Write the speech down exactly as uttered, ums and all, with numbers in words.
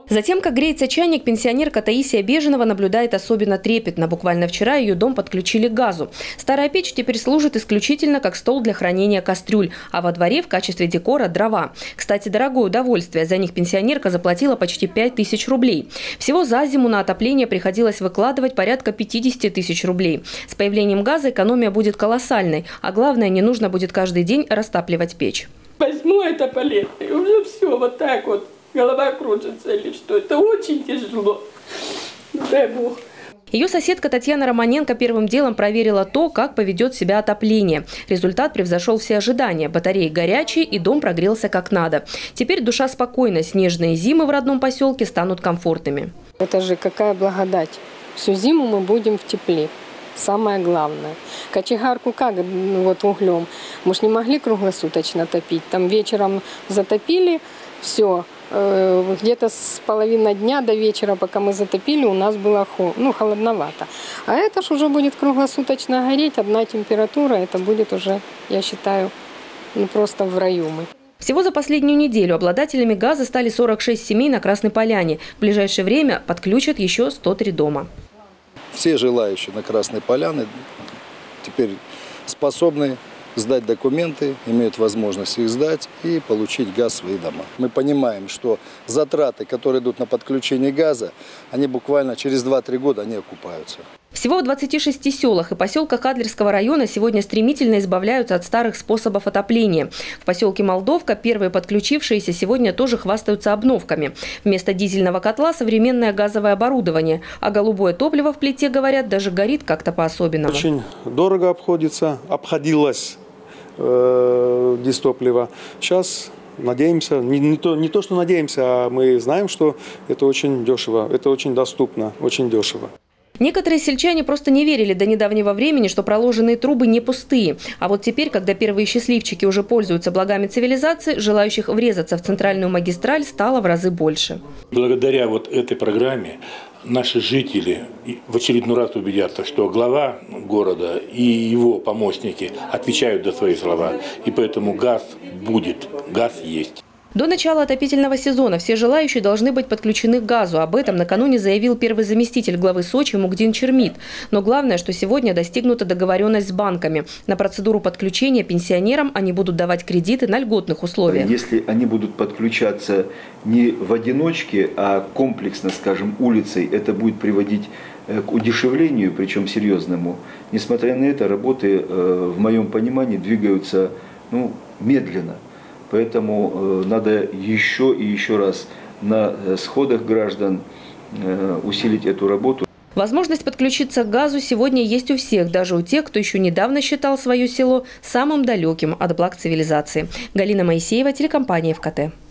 Затем, как греется чайник, пенсионерка Таисия Беженова наблюдает особенно трепетно. Буквально вчера ее дом подключили к газу. Старая печь теперь служит исключительно как стол для хранения кастрюль, а во дворе в качестве декора дрова. Кстати, дорогое удовольствие. За них пенсионерка заплатила почти пять тысяч рублей. Всего за зиму на отопление приходилось выкладывать порядка пятидесяти тысяч рублей. С появлением газа экономия будет колоссальной, а главное, не нужно будет каждый день растапливать печь. Возьму это палет, и уже все вот так вот. Голова кружится или что. Это очень тяжело. Дай Бог. Ее соседка Татьяна Романенко первым делом проверила то, как поведет себя отопление. Результат превзошел все ожидания. Батареи горячие, и дом прогрелся как надо. Теперь душа спокойна. Снежные зимы в родном поселке станут комфортными. Это же какая благодать. Всю зиму мы будем в тепле. Самое главное. Кочегарку как вот углем? Мы ж не могли круглосуточно топить. Там вечером затопили, все. Где-то с половины дня до вечера, пока мы затопили, у нас было ну, холодновато. А это ж уже будет круглосуточно гореть, одна температура, это будет уже, я считаю, ну, просто в раю мы. Всего за последнюю неделю обладателями газа стали сорок шесть семей на Красной Поляне. В ближайшее время подключат еще сто три дома. Все желающие на Красной Поляне теперь способны сдать документы, имеют возможность их сдать и получить газ в свои дома. Мы понимаем, что затраты, которые идут на подключение газа, они буквально через два-три года они окупаются. Всего в двадцати шести селах и поселках Адлерского района сегодня стремительно избавляются от старых способов отопления. В поселке Молдовка первые подключившиеся сегодня тоже хвастаются обновками. Вместо дизельного котла современное газовое оборудование. А голубое топливо в плите, говорят, даже горит как-то по-особенному. Очень дорого обходится, обходилось э, дизтопливо. Сейчас надеемся, не, не, то, не то, что надеемся, а мы знаем, что это очень дешево, это очень доступно, очень дешево. Некоторые сельчане просто не верили до недавнего времени, что проложенные трубы не пустые. А вот теперь, когда первые счастливчики уже пользуются благами цивилизации, желающих врезаться в центральную магистраль стало в разы больше. Благодаря вот этой программе наши жители в очередной раз убедятся, что глава города и его помощники отвечают за свои слова. И поэтому газ будет, газ есть. До начала отопительного сезона все желающие должны быть подключены к газу. Об этом накануне заявил первый заместитель главы Сочи Мугдин Чермит. Но главное, что сегодня достигнута договоренность с банками. На процедуру подключения пенсионерам они будут давать кредиты на льготных условиях. Если они будут подключаться не в одиночке, а комплексно, скажем, улицей, это будет приводить к удешевлению, причем серьезному. Несмотря на это, работы, в моем понимании, двигаются ну, медленно. Поэтому э, надо еще и еще раз на сходах граждан э, усилить эту работу. Возможность подключиться к газу сегодня есть у всех, даже у тех, кто еще недавно считал свое село самым далеким от благ цивилизации. Галина Моисеева, телекомпания ФКТ.